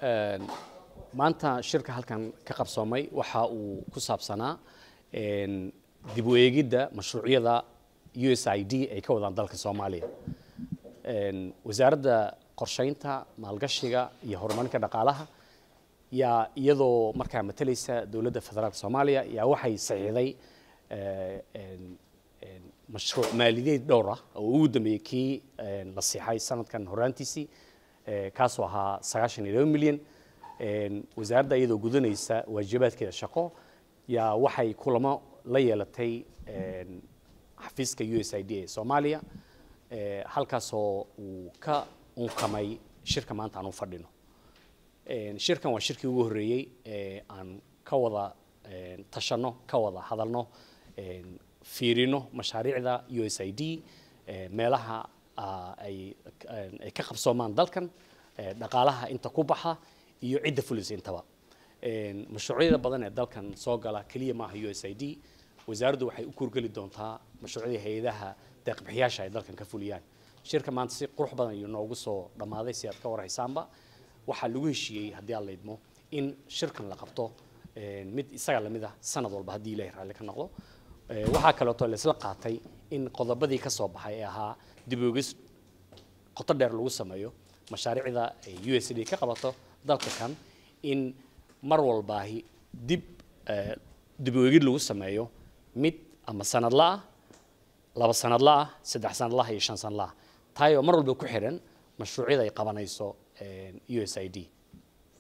maanta shirka halkan ka qabsoomay waxa uu ku saabsanaa dib u eegidda mashruucyada USAID ay ka wadaan dalka Soomaaliya. wasaaradda qorsheynta maalgashiga iyo horumarinta dhaqaalaha yaa iyadoo markaa matalaysa dawladda federaalka Soomaaliya yaa waxay saxiixday mashruuc maaliyadeed dhowr ah oo ugu dambeeyay kii la saxiixay sanadkan horaantiisii kaasoo ahaa 92 milyan. wasaaradda iyadoo gudanaysa waajibaadkeeda shaqo yaa waxay kulamo la yeelatay xafiiska USAID ee Soomaaliya halkaasoo uu ka unkamay shirka maanta aan u fadhino. shirkan waa shirkii ugu horeeyay aan ka wada tashano ka wada hadalno fiirino mashaariicda USAID meelaha ay ka qabsoomaan dalkan dhaqaalaha inta ku baxa iyo cidda fulis intaba. mashruucyada badan ee dalkan soo gala kaliya maaha USAID. wasaaraddu waxay u kurgali doontaa mashruucyada hay'adaha deeq-bixiyaasha ay dalkan ka fuliyaan. shirka maanta si qurux badan iyo noogu soo dhamaaday si aad ka warhaysaanba waxaa lagu heshiiyey haddii aan leedmo in shirkan la qabto mid isaga lamid ah sanad walba haddii Ilaahay raalli ka noqdo. waxaa kaleeto la isla qaatay in qodobadii ka soo baxay ee ahaa dib u eegis qoto dheer lagu sameeyo mashaariicda ay USAID ka qabato dalka kan in mar walbaahi dib u eegid lagu sameeyo mid ama sanad la ah laba sanad la ah saddex sanad la ah iyo shan sanad la ah taayoo mar walba ku xiran mashruucyada ay qabanayso USAID.